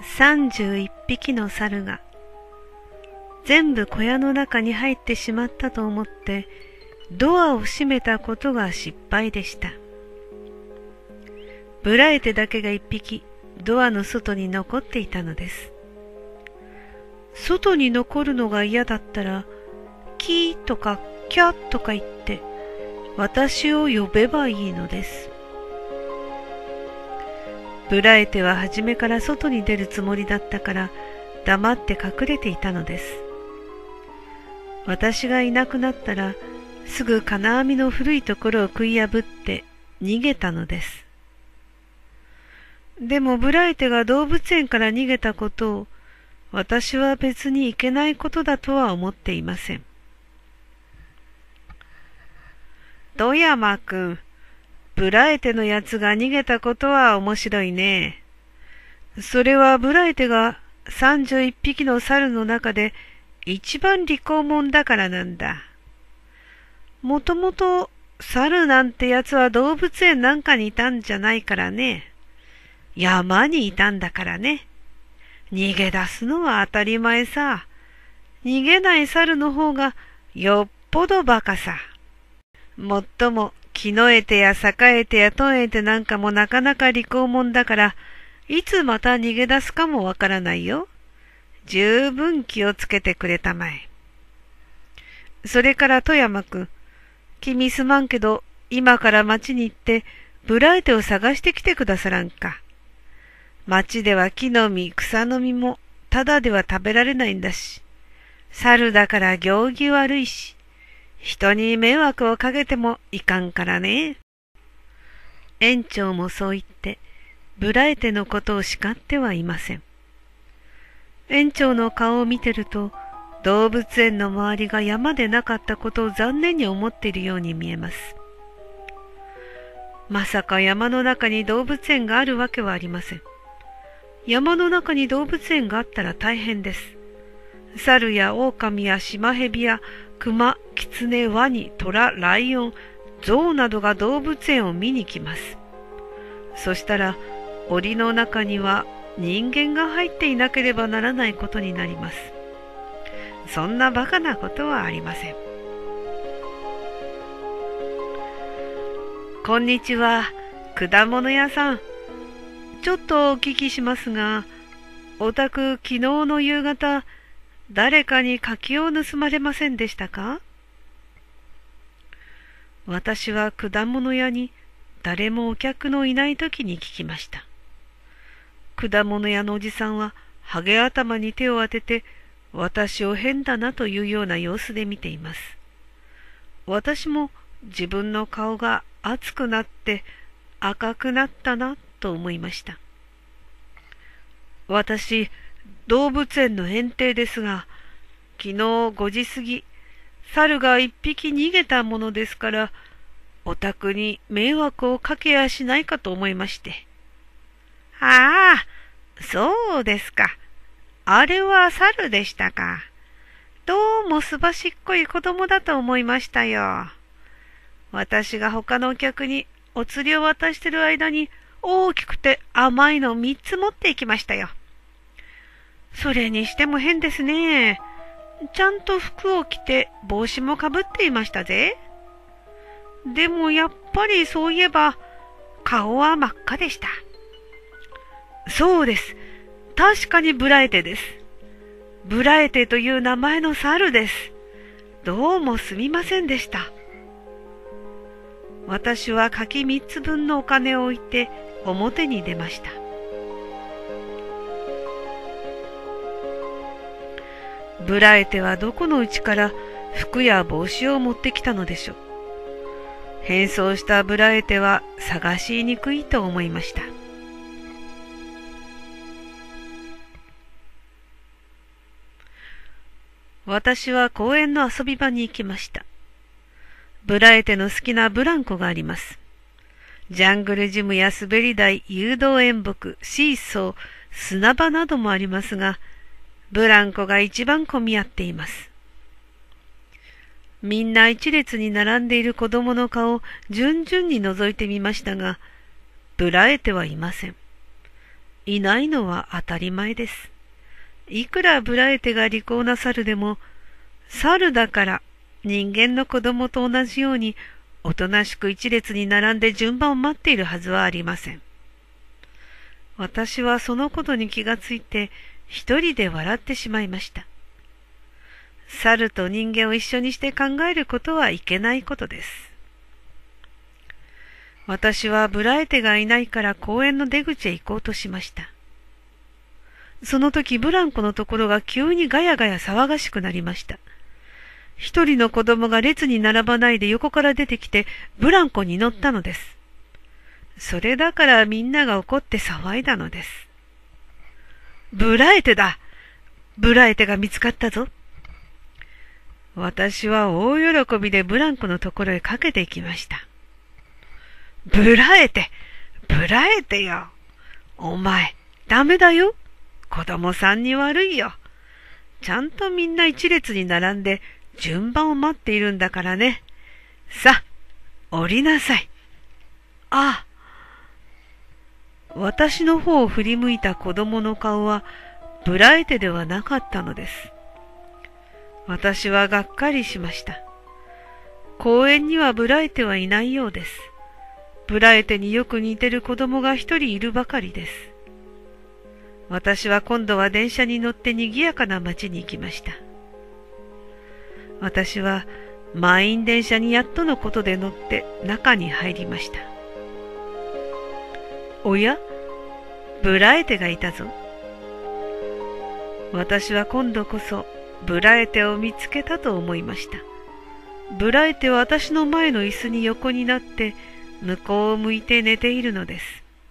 31匹の猿が全部小屋の中に入ってしまったと思ってドアを閉めたことが失敗でした。ブラエテだけが一匹ドアの外に残っていたのです。外に残るのが嫌だったらキーとかキャッとか言って私を呼べばいいのです。ブラエテは初めから外に出るつもりだったから黙って隠れていたのです。私がいなくなったらすぐ金網の古いところを食い破って逃げたのです。でもブラエテが動物園から逃げたことを私は別にいけないことだとは思っていません。富山くん、ブラエテのやつが逃げたことは面白いね。それはブラエテが31匹の猿の中で一番利口者だからなんだ。もともと猿なんてやつは動物園なんかにいたんじゃないからね。山にいたんだからね。逃げ出すのは当たり前さ。逃げない猿の方がよっぽどバカさ。もっとも木のエテや栄えてやトンエテなんかもなかなか利口者だから、いつまた逃げ出すかもわからないよ。十分気をつけてくれたまえ。それから富山くん、君すまんけど、今から町に行って、ブラエテを探してきてくださらんか。町では木の実、草の実も、ただでは食べられないんだし、猿だから行儀悪いし、人に迷惑をかけてもいかんからね。園長もそう言って、ブラエテのことを叱ってはいません。園長の顔を見てると、動物園の周りが山でなかったことを残念に思っているように見えます。まさか山の中に動物園があるわけはありません。山の中に動物園があったら大変です。猿や狼やシマヘビや熊、キツネ、ワニ、トラ、ライオン、ゾウなどが動物園を見に来ます。そしたら檻の中には人間が入っていなければならないことになります。そんなバカなことはありません。こんにちは、果物屋さん。ちょっとお聞きしますが、お宅昨日の夕方、誰かに柿を盗まれませんでしたか？私は果物屋に誰もお客のいない時に聞きました。果物屋のおじさんはハゲ頭に手を当てて私を変だなというような様子で見ています。私も自分の顔が熱くなって赤くなったなと思いました。私、動物園の園庭ですが、昨日5時過ぎ、猿が一匹逃げたものですから、お宅に迷惑をかけやしないかと思いまして。ああ、そうですか。あれは猿でしたか。どうもすばしっこい子供だと思いましたよ。私が他のお客にお釣りを渡してる間に大きくて甘いの3つ持っていきましたよ。それにしても変ですね。ちゃんと服を着て帽子もかぶっていましたぜ。でもやっぱりそういえば顔は真っ赤でした。そうです。確かにブラエテです。ブラエテという名前の猿です。どうもすみませんでした。私は柿3つ分のお金を置いて表に出ました。ブラエテはどこのうちから服や帽子を持ってきたのでしょう。変装したブラエテは探しにくいと思いました。私は公園の遊び場に行きました。ブラエテの好きなブランコがあります。ジャングルジムや滑り台、誘導演木、シーソー、砂場などもありますが、ブランコが一番混み合っています。みんな一列に並んでいる子供の顔を順々に覗いてみましたが、ブラエテはいません。 いないのは当たり前です。いくらブラエテが利口な猿でも、猿だから人間の子供と同じようにおとなしく一列に並んで順番を待っているはずはありません。私はそのことに気がついて一人で笑ってしまいました。猿と人間を一緒にして考えることはいけないことです。私はブラエテがいないから公園の出口へ行こうとしました。その時ブランコのところが急にガヤガヤ騒がしくなりました。一人の子供が列に並ばないで横から出てきてブランコに乗ったのです。それだからみんなが怒って騒いだのです。ブラエテだ！ブラエテが見つかったぞ。私は大喜びでブランコのところへかけていきました。ブラエテ！ブラエテよ！お前、ダメだよ！子供さんに悪いよ。ちゃんとみんな一列に並んで順番を待っているんだからね。さあ、降りなさい。ああ。私の方を振り向いた子供の顔はブラエテではなかったのです。私はがっかりしました。公園にはブラエテはいないようです。ブラエテによく似てる子供が一人いるばかりです。私は今度は電車に乗って賑やかな街に行きました。私は満員電車にやっとのことで乗って中に入りました。おや、ブラエテがいたぞ。私は今度こそブラエテを見つけたと思いました。ブラエテは私の前の椅子に横になって向こうを向いて寝ているのです。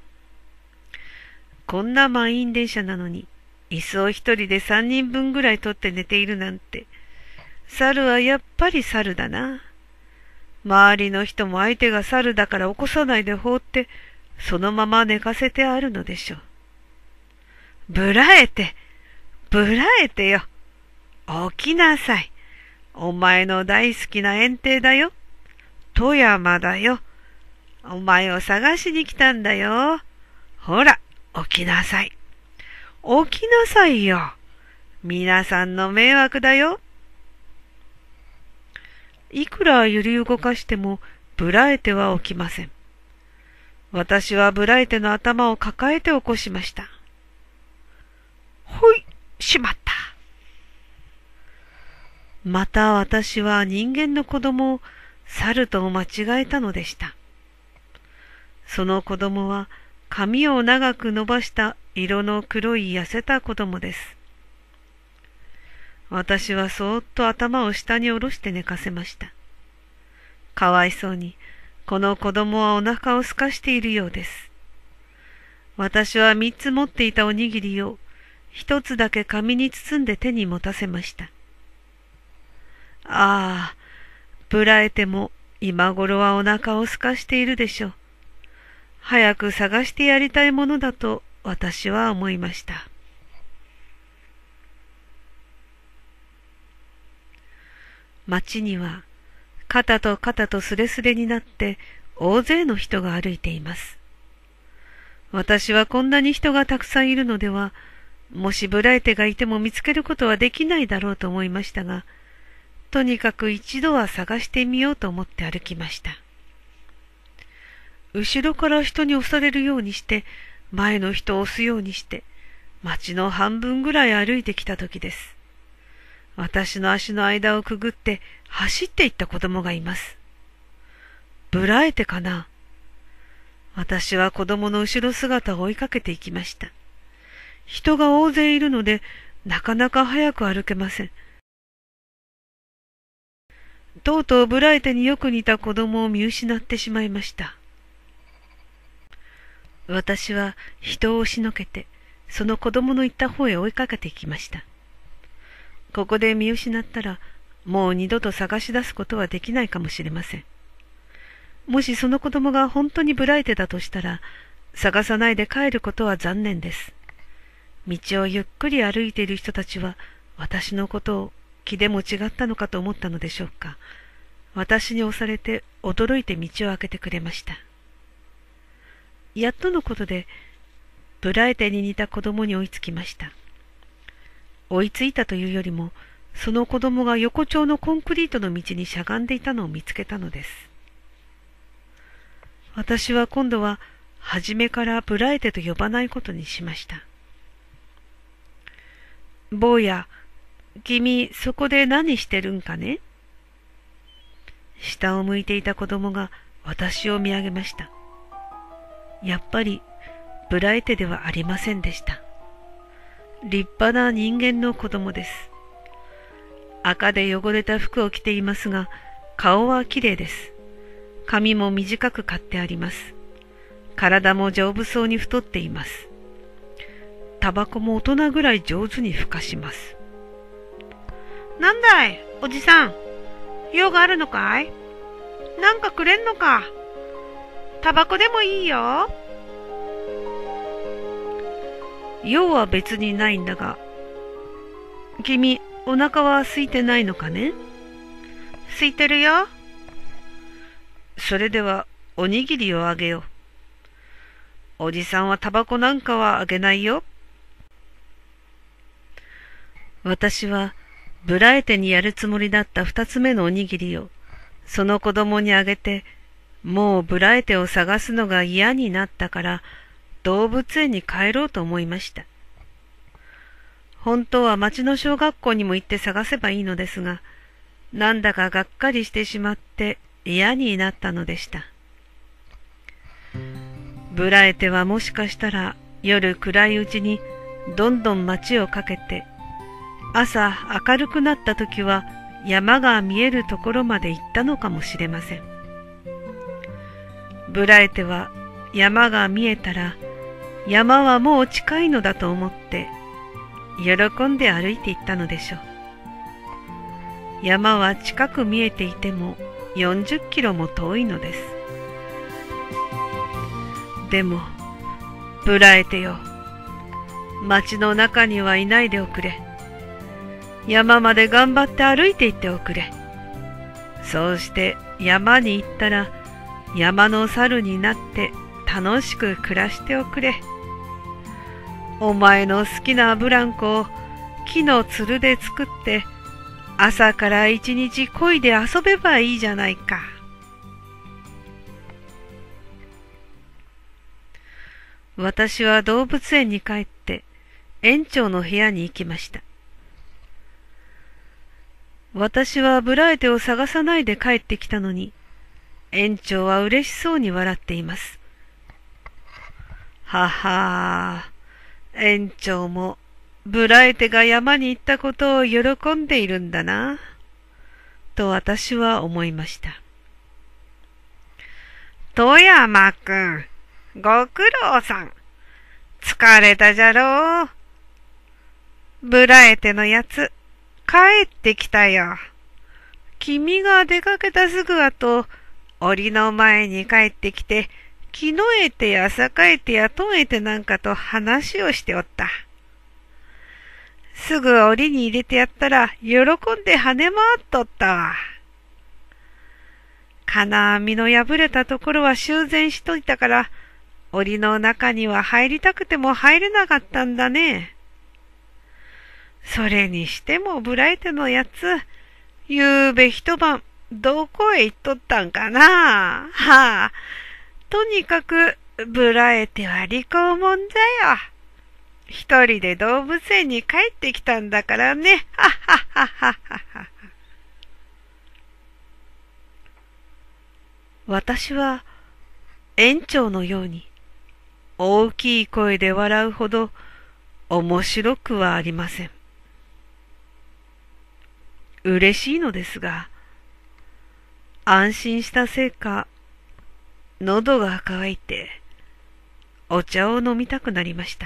こんな満員電車なのに椅子を一人で3人分ぐらい取って寝ているなんて、猿はやっぱり猿だな。周りの人も相手が猿だから起こさないで放ってそのまま寝かせてあるのでしょう。ブラエテ、ブラエテよ。起きなさい。お前の大好きな園庭だよ。富山だよ。お前を探しに来たんだよ。ほら、起きなさい。起きなさいよ。皆さんの迷惑だよ。いくら揺り動かしてもブラエテは起きません。私はブラエテの頭を抱えて起こしました。ほい、しまった。また私は人間の子供を猿と間違えたのでした。その子供は髪を長く伸ばした色の黒い痩せた子供です。私はそーっと頭を下に下ろして寝かせました。かわいそうに、この子供はお腹を空かしているようです。私は3つ持っていたおにぎりを1つだけ紙に包んで手に持たせました。ああ、ブラエテも今頃はお腹を空かしているでしょう。早く探してやりたいものだと私は思いました。街には肩と肩とすれすれになって大勢の人が歩いています。私はこんなに人がたくさんいるのでは、もしブラエテがいても見つけることはできないだろうと思いましたが、とにかく一度は探してみようと思って歩きました。後ろから人に押されるようにして、前の人を押すようにして、街の半分ぐらい歩いてきた時です。私の足の間をくぐって走っていった子供がいます。ブラエテかな？私は子供の後ろ姿を追いかけていきました。人が大勢いるので、なかなか早く歩けません。とうとうブラエテによく似た子供を見失ってしまいました。私は人を押しのけて、その子供の行った方へ追いかけていきました。ここで見失ったら、もう二度と探し出すことはできないかもしれません。もしその子供が本当にブラエテだとしたら、探さないで帰ることは残念です。道をゆっくり歩いている人たちは、私のことを気でも違ったのかと思ったのでしょうか。私に押されて驚いて道を開けてくれました。やっとのことで、 ブラエテに似た子供に追いつきました。追いついたというよりも、その子供が横丁のコンクリートの道にしゃがんでいたのを見つけたのです。私は今度は初めからブラエテと呼ばないことにしました。坊や、君そこで何してるんかね？下を向いていた子供が私を見上げました。やっぱりブラエテではありませんでした。立派な人間の子供です。赤で汚れた服を着ていますが、顔はきれいです。髪も短く刈ってあります。体も丈夫そうに太っています。タバコも大人ぐらい上手にふかします。なんだい、おじさん。用があるのかい？なんかくれんのか？タバコでもいいよ。用は別にないんだが、君、お腹は空いてないのかね？空いてるよ。それでは、おにぎりをあげよう。おじさんはタバコなんかはあげないよ。私は、ブラエテにやるつもりだった二つ目のおにぎりを、その子供にあげて、もうブラエテを探すのが嫌になったから、動物園に帰ろうと思いました。本当は町の小学校にも行って探せばいいのですが、なんだかがっかりしてしまって嫌になったのでした。ブラエテはもしかしたら夜暗いうちにどんどん町をかけて、朝明るくなった時は山が見えるところまで行ったのかもしれません。ブラエテは山が見えたら山はもう近いのだと思って喜んで歩いていったのでしょう。山は近く見えていても40キロも遠いのです。でも、ブラエテよ、町の中にはいないでおくれ。山まで頑張って歩いていっておくれ。そうして山に行ったら山の猿になって楽しく暮らしておくれ。お前の好きなブランコを木のつるで作って朝から一日漕いで遊べばいいじゃないか。私は動物園に帰って園長の部屋に行きました。私はブラエテを探さないで帰ってきたのに、園長は嬉しそうに笑っています。ははー、園長もブラエテが山に行ったことを喜んでいるんだな、と私は思いました。富山くん、ご苦労さん。疲れたじゃろう。ブラエテのやつ、帰ってきたよ。君が出かけたすぐ後、檻の前に帰ってきて、木のエテや坂エテやトンエテなんかと話をしておった。すぐ檻に入れてやったら、喜んで跳ね回っとったわ。金網の破れたところは修繕しといたから、檻の中には入りたくても入れなかったんだね。それにしてもブラエテのやつ、ゆうべ一晩、どこへ行っとったんかな。はあ、とにかく、ブラエテは利口もんじゃよ。一人で動物園に帰ってきたんだからね。はっはっはっはっは。私は、園長のように、大きい声で笑うほど面白くはありません。嬉しいのですが、安心したせいか、喉が渇いて、お茶を飲みたくなりました。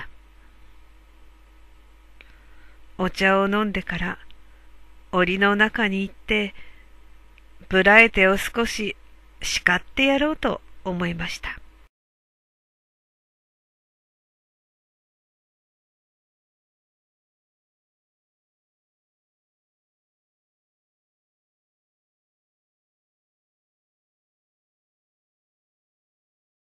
お茶を飲んでから、檻の中に行って、ブラエテを少し叱ってやろうと思いました。